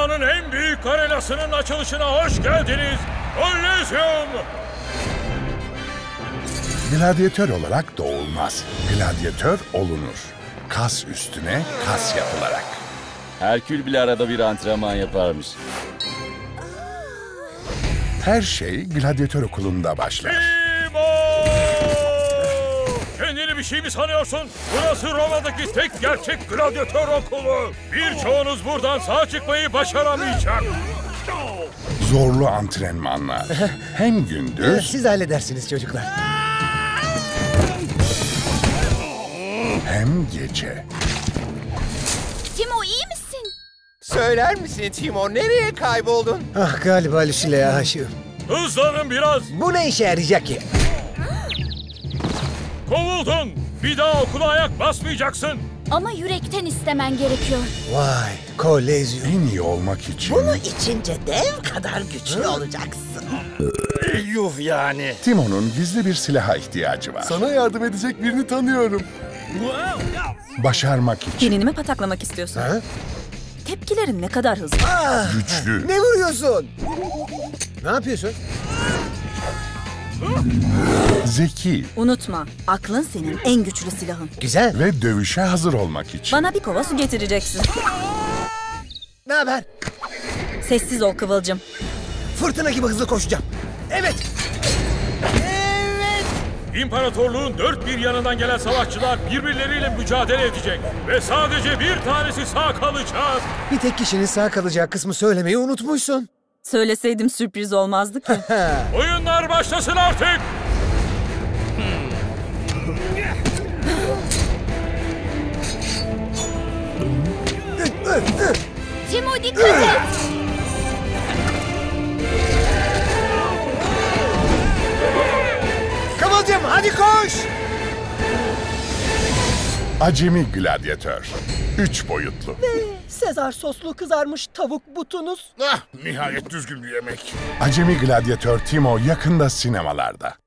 Dünyanın en büyük arenasının açılışına hoş geldiniz. Kolezyum! Gladyatör olarak doğulmaz. Gladyatör olunur. Kas üstüne kas yapılarak. Herkül bile arada bir antrenman yaparmış. Her şey gladyatör okulunda başlar. Timo! Kendini bir şey mi sanıyorsun? Burası Roma'daki tek gerçek gladyatör okulu. Birçoğunuz buradan sağ çıkmayı başaramayacak. Zorlu antrenmanlar. Hem gündüz Siz halledersiniz çocuklar. hem gece. Timo iyi misin? Söyler misin Timo, nereye kayboldun? Ah galiba Lucille'ye aşığım. Hızlanın biraz. Bu ne işe yarayacak ki? Kovuldun. Bir daha okula ayak basmayacaksın. Ama yürekten istemen gerekiyor. Vay, kolezyum. En iyi olmak için Bunu içince dev kadar güçlü olacaksın. Yuh yani. Timo'nun gizli bir silaha ihtiyacı var. Sana yardım edecek birini tanıyorum. Başarmak için Genini mi pataklamak istiyorsun? Ha? Tepkilerin ne kadar hızlı. güçlü, Ne vuruyorsun? Ne yapıyorsun? zeki Unutma, aklın senin en güçlü silahın. Güzel. ve dövüşe hazır olmak için. Bana bir kova su getireceksin. Ne haber? Sessiz ol Kıvılcım. Fırtına gibi hızlı koşacağım. Evet. İmparatorluğun dört bir yanından gelen savaşçılar birbirleriyle mücadele edecek. Ve sadece bir tanesi sağ kalacak. Bir tek kişinin sağ kalacağı kısmı söylemeyi unutmuşsun. Söyleseydim sürpriz olmazdı ki. Oyunlar başlasın artık. Timo dikkat et. Kıvılcım hadi koş. Acemi gladyatör. 3 boyutlu. Sezar soslu kızarmış tavuk butunuz. Nihayet düzgün bir yemek. Acemi gladyatör Timo yakında sinemalarda.